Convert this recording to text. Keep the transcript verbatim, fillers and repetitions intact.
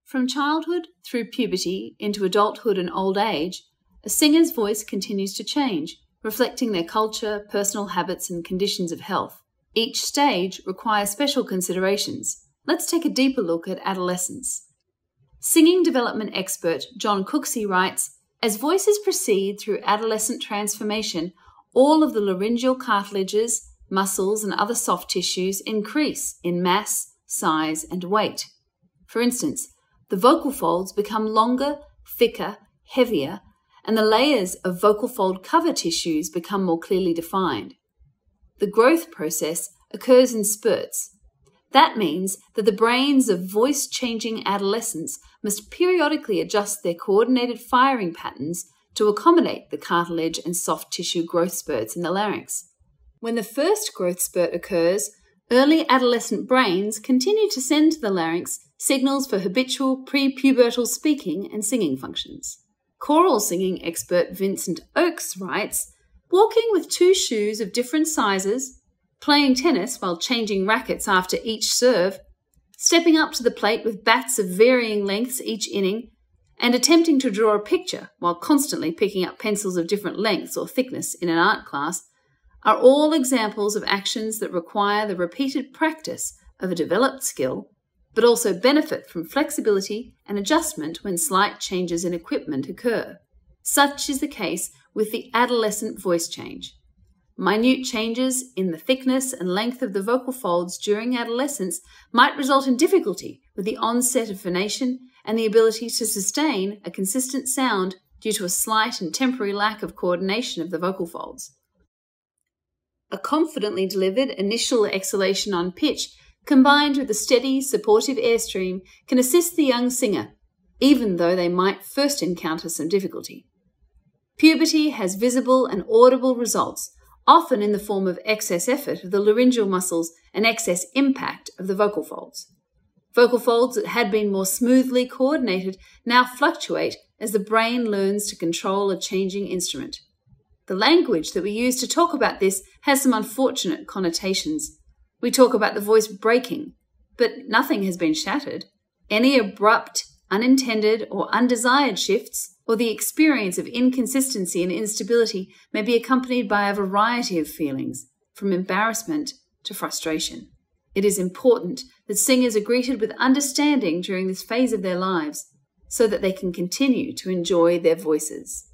From childhood through puberty into adulthood and old age, a singer's voice continues to change, reflecting their culture, personal habits, and conditions of health. Each stage requires special considerations. Let's take a deeper look at adolescence. Singing development expert John Cooksey writes, "As voices proceed through adolescent transformation, all of the laryngeal cartilages, muscles, and other soft tissues increase in mass, size, and weight. For instance, the vocal folds become longer, thicker, heavier, and the layers of vocal fold cover tissues become more clearly defined. The growth process occurs in spurts. That means that the brains of voice-changing adolescents must periodically adjust their coordinated firing patterns to accommodate the cartilage and soft tissue growth spurts in the larynx. When the first growth spurt occurs, early adolescent brains continue to send to the larynx signals for habitual pre-pubertal speaking and singing functions." Choral singing expert Vincent Oakes writes, "Walking with two shoes of different sizes, playing tennis while changing rackets after each serve, stepping up to the plate with bats of varying lengths each inning, and attempting to draw a picture while constantly picking up pencils of different lengths or thickness in an art class are all examples of actions that require the repeated practice of a developed skill, but also benefit from flexibility and adjustment when slight changes in equipment occur. Such is the case with the adolescent voice change. Minute changes in the thickness and length of the vocal folds during adolescence might result in difficulty with the onset of phonation and the ability to sustain a consistent sound due to a slight and temporary lack of coordination of the vocal folds. A confidently delivered initial exhalation on pitch combined with a steady, supportive airstream can assist the young singer, even though they might first encounter some difficulty. Puberty has visible and audible results, often in the form of excess effort of the laryngeal muscles and excess impact of the vocal folds. Vocal folds that had been more smoothly coordinated now fluctuate as the brain learns to control a changing instrument. The language that we use to talk about this has some unfortunate connotations. We talk about the voice breaking, but nothing has been shattered. Any abrupt, unintended, or undesired shifts, or the experience of inconsistency and instability may be accompanied by a variety of feelings, from embarrassment to frustration. It is important that singers are greeted with understanding during this phase of their lives, so that they can continue to enjoy their voices.